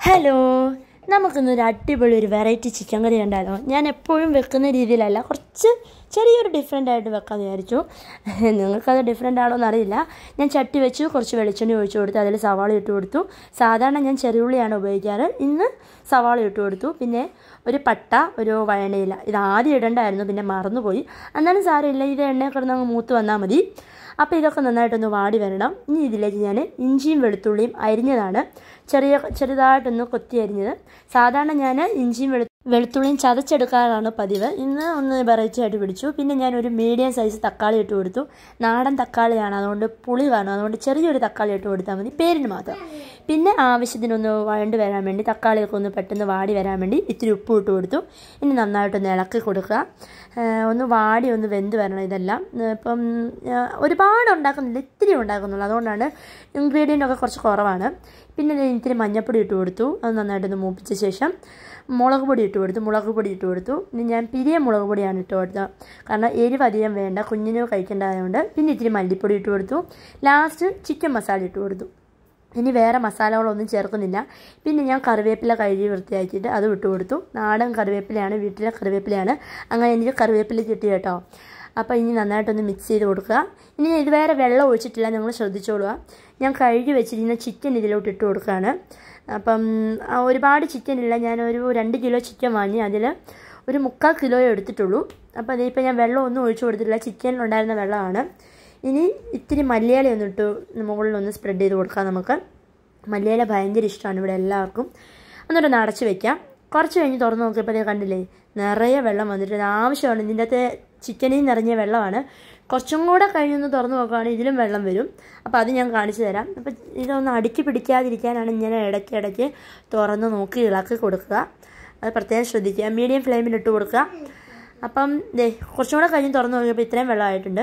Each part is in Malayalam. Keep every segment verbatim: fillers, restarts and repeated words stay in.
ഹലോ, നമുക്കിന്നൊരു അടിപൊളി ഒരു വെറൈറ്റി ചിക്കൻ കറി ഉണ്ടായിരുന്നു. ഞാൻ എപ്പോഴും വെക്കുന്ന രീതിയിലല്ല, കുറച്ച് ചെറിയൊരു ഡിഫറെൻ്റ് ആയിട്ട് വെക്കാമെന്ന് വിചാരിച്ചു. നിങ്ങൾക്കത് ഡിഫറെൻ്റ് ആണോ എന്നറിയില്ല. ഞാൻ ചട്ടി വെച്ചു, കുറച്ച് വെളിച്ചെണ്ണ ഒഴിച്ചു കൊടുത്തു, അതിൽ സവാള ഇട്ട് കൊടുത്തു. സാധാരണ ഞാൻ ചെറിയുള്ളിയാണ് ഉപയോഗിക്കാറ്, ഇന്ന് സവാള ഇട്ട് കൊടുത്തു. പിന്നെ ഒരു പട്ട, ഒരു വഴണയില, ഇത് ആദ്യം ഇടണ്ടായിരുന്നു, പിന്നെ മറന്നുപോയി. എന്നാലും സാരമില്ല, ഇത് എണ്ണയിൽ കിടന്ന് അങ്ങ് മൂത്ത് വന്നാൽ മതി. അപ്പോൾ ഇതൊക്കെ നന്നായിട്ടൊന്ന് വാടി വരണം. ഇനി ഇതിലേക്ക് ഞാൻ ഇഞ്ചിയും വെളുത്തുള്ളിയും അരിഞ്ഞതാണ്, ചെറിയ ചെറുതായിട്ടൊന്ന് കൊത്തി അരിഞ്ഞത്. സാധാരണ ഞാൻ ഇഞ്ചിയും വെളു വെളുത്തുള്ളിയും ചതച്ചെടുക്കാറാണ് പതിവ്. ഇന്ന് ഒന്ന് വെറൈറ്റി ആയിട്ട് പിടിച്ചു. പിന്നെ ഞാനൊരു മീഡിയം സൈസ് തക്കാളി ഇട്ട് കൊടുത്തു. നാടൻ തക്കാളിയാണ്, അതുകൊണ്ട് പുളി കാണും, അതുകൊണ്ട് ചെറിയൊരു തക്കാളി ഇട്ട് കൊടുത്താൽ മതി, പേരിന് മാത്രം. പിന്നെ ആവശ്യത്തിനൊന്ന് വഴണ്ട് വരാൻ വേണ്ടി, തക്കാളിയൊക്കെ ഒന്ന് പെട്ടെന്ന് വാടി വരാൻ വേണ്ടി ഇത്തിരി ഉപ്പ് ഇട്ട് കൊടുത്തു. ഇനി നന്നായിട്ടൊന്ന് ഇളക്കി കൊടുക്കുക. ഒന്ന് വാടി ഒന്ന് വെന്ത് വരണം ഇതെല്ലാം. ഇപ്പം ഒരുപാട് ഉണ്ടാക്കുന്നില്ല, ഇത്തിരി ഉണ്ടാക്കുന്നുള്ളൂ, അതുകൊണ്ടാണ് ഇൻഗ്രീഡിയൻ്റ് ഒക്കെ കുറച്ച് കുറവാണ്. പിന്നെ ഇത്തിരി മഞ്ഞൾപ്പൊടി ഇട്ട് കൊടുത്തു. അത് നന്നായിട്ടൊന്ന് മൂപ്പിച്ച ശേഷം മുളക് പൊടി ഇട്ട് കൊടുത്തു മുളക് പൊടി ഇട്ട് കൊടുത്തു ഇനി ഞാൻ പിരിയ മുളക് പൊടിയാണ് ഇട്ട് കൊടുത്തത്, കാരണം എരിവ് അധികം വേണ്ട, കുഞ്ഞിന് കഴിക്കേണ്ടതായതുകൊണ്ട്. പിന്നെ ഇത്തിരി മല്ലിപ്പൊടി ഇട്ട് കൊടുത്തു. ലാസ്റ്റ് ചിക്കൻ മസാല ഇട്ട് കൊടുത്തു. ഇനി വേറെ മസാലകളൊന്നും ചേർക്കുന്നില്ല. പിന്നെ ഞാൻ കറിവേപ്പില കഴുകി വൃത്തിയാക്കിയിട്ട് അത് ഇട്ട് കൊടുത്തു. നാടൻ കറിവേപ്പിലയാണ്, വീട്ടിലെ കറിവേപ്പിലയാണ്. അങ്ങനെ എനിക്ക് കറിവേപ്പില കിട്ടി കേട്ടോ. അപ്പോൾ ഇനി നന്നായിട്ടൊന്ന് മിക്സ് ചെയ്ത് കൊടുക്കുക. ഇനി ഞാൻ ഇതുവരെ വെള്ളം ഒഴിച്ചിട്ടില്ല, നിങ്ങൾ ശ്രദ്ധിച്ചോളുക. ഞാൻ കഴുകി വെച്ചിരിക്കുന്ന ചിക്കൻ ഇതിലോട്ട് ഇട്ട് കൊടുക്കുകയാണ്. അപ്പം ഒരുപാട് ചിക്കൻ ഇല്ല, ഞാനൊരു രണ്ട് കിലോ ചിക്കൻ വാങ്ങി, അതിൽ ഒരു മുക്കാൽ കിലോയെ എടുത്തിട്ടുള്ളൂ. അപ്പോൾ അതിപ്പോൾ ഞാൻ വെള്ളം ഒന്നും ഒഴിച്ചു കൊടുത്തിട്ടില്ല, ചിക്കനിലുണ്ടായിരുന്ന വെള്ളമാണ്. ഇനി ഇത്തിരി മല്ലിയില ഒന്നിട്ട് മുകളിലൊന്ന് സ്പ്രെഡ് ചെയ്ത് കൊടുക്കാം നമുക്ക്. മല്ലിയില ഭയങ്കര ഇഷ്ടമാണ് ഇവിടെ എല്ലാവർക്കും. എന്നിട്ടൊന്ന് അടച്ച് വയ്ക്കാം. കുറച്ച് കഴിഞ്ഞ് തുറന്ന് നോക്കിയപ്പോൾ കണ്ടില്ലേ, നിറയെ വെള്ളം വന്നിട്ട് ആവശ്യമാണ്. ഇതിൻ്റെ അകത്ത് ചിക്കനിൽ നിറഞ്ഞ വെള്ളമാണ്. കുറച്ചും കൂടെ കഴിഞ്ഞൊന്ന് തുറന്ന് നോക്കുകയാണെങ്കിൽ ഇതിലും വെള്ളം വരും. അപ്പോൾ അത് ഞാൻ കാണിച്ചു തരാം. അപ്പം ഇതൊന്ന് അടുക്കി പിടിക്കാതിരിക്കാനാണ് ഇങ്ങനെ ഇടയ്ക്ക് ഇടയ്ക്ക് തുറന്ന് നോക്കി ഇളക്കി കൊടുക്കുക. അത് പ്രത്യേകം ശ്രദ്ധിക്കുക. മീഡിയം ഫ്ലെയിമിലിട്ട് കൊടുക്കുക. അപ്പം ദേ കുറച്ചും കൂടെ കഴിഞ്ഞ് തുറന്ന് നോക്കിയപ്പോൾ ഇത്രയും വെള്ളമായിട്ടുണ്ട്.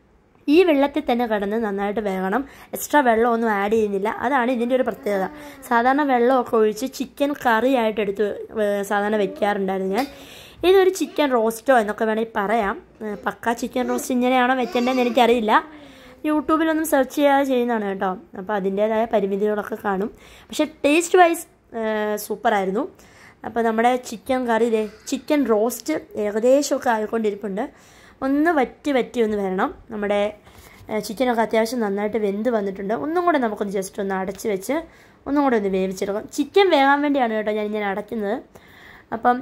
ഈ വെള്ളത്തിൽ തന്നെ കിടന്ന് നന്നായിട്ട് വേകണം. എക്സ്ട്രാ വെള്ളമൊന്നും ആഡ് ചെയ്യുന്നില്ല, അതാണ് ഇതിൻ്റെ ഒരു പ്രത്യേകത. സാധാരണ വെള്ളമൊക്കെ ഒഴിച്ച് ചിക്കൻ കറിയായിട്ട് എടുത്ത് സാധാരണ വെക്കാറുണ്ടായിരുന്നു ഞാൻ. ഇതൊരു ചിക്കൻ റോസ്റ്റോ എന്നൊക്കെ വേണമെങ്കിൽ പറയാം. പക്ക ചിക്കൻ റോസ്റ്റ് ഇങ്ങനെയാണോ വെക്കേണ്ടതെന്ന് എനിക്കറിയില്ല. യൂട്യൂബിലൊന്നും സെർച്ച് ചെയ്യാതെ ചെയ്യുന്നതാണ് കേട്ടോ. അപ്പോൾ അതിൻ്റേതായ പരിമിതികളൊക്കെ കാണും. പക്ഷേ ടേസ്റ്റ് വൈസ് സൂപ്പറായിരുന്നു. അപ്പോൾ നമ്മുടെ ചിക്കൻ കറി ഇതേ ചിക്കൻ റോസ്റ്റ് ഏകദേശമൊക്കെ ആയിക്കൊണ്ടിരിപ്പുണ്ട്. ഒന്ന് വറ്റി വറ്റി ഒന്ന് വരണം. നമ്മുടെ ചിക്കനൊക്കെ അത്യാവശ്യം നന്നായിട്ട് വെന്ത് വന്നിട്ടുണ്ട്. ഒന്നും കൂടെ നമുക്കൊന്ന് ജസ്റ്റ് ഒന്ന് അടച്ച് വെച്ച് ഒന്നും കൂടെ ഒന്ന് വേവിച്ചെടുക്കാം. ചിക്കൻ വേകാൻ വേണ്ടിയാണ് കേട്ടോ ഞാൻ ഇങ്ങനെ അടയ്ക്കുന്നത്. അപ്പം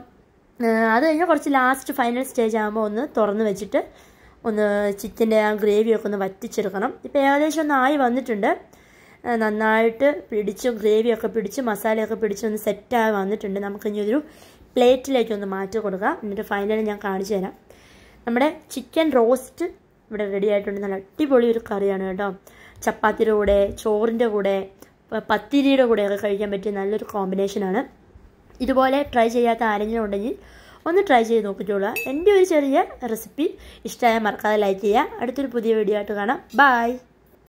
അത് കഴിഞ്ഞാൽ കുറച്ച് ലാസ്റ്റ് ഫൈനൽ സ്റ്റേജ് ആകുമ്പോൾ ഒന്ന് തുറന്ന് വെച്ചിട്ട് ഒന്ന് ചിക്കൻ്റെ ആ ഗ്രേവിയൊക്കെ ഒന്ന് വറ്റിച്ചെടുക്കണം. ഇപ്പോൾ ഏകദേശം ഒന്ന് ആയി വന്നിട്ടുണ്ട്. നന്നായിട്ട് പിടിച്ച് ഗ്രേവിയൊക്കെ പിടിച്ച് മസാലയൊക്കെ പിടിച്ച് ഒന്ന് സെറ്റായി വന്നിട്ടുണ്ട്. നമുക്കിനി ഒരു പ്ലേറ്റിലേക്ക് ഒന്ന് മാറ്റി കൊടുക്കാം. എന്നിട്ട് ഫൈനലി ഞാൻ കാണിച്ചു തരാം. നമ്മുടെ ചിക്കൻ റോസ്റ്റ് ഇവിടെ റെഡി ആയിട്ടുണ്ട്. നല്ല അടിപൊളി ഒരു കറിയാണ് കേട്ടോ. ചപ്പാത്തിയുടെ കൂടെ, ചോറിൻ്റെ കൂടെ, പത്തിരിയുടെ കൂടെയൊക്കെ കഴിക്കാൻ പറ്റിയ നല്ലൊരു കോമ്പിനേഷനാണ്. ഇതുപോലെ ട്രൈ ചെയ്യാത്ത ആരെങ്കിലും ഉണ്ടെങ്കിൽ ഒന്ന് ട്രൈ ചെയ്ത് നോക്കിക്കോളുക. എൻ്റെ ഒരു ചെറിയ റെസിപ്പി ഇഷ്ടമായ മറക്കാതെ ലൈക്ക് ചെയ്യുക. അടുത്തൊരു പുതിയ വീഡിയോ ആയിട്ട് കാണാം. ബൈ.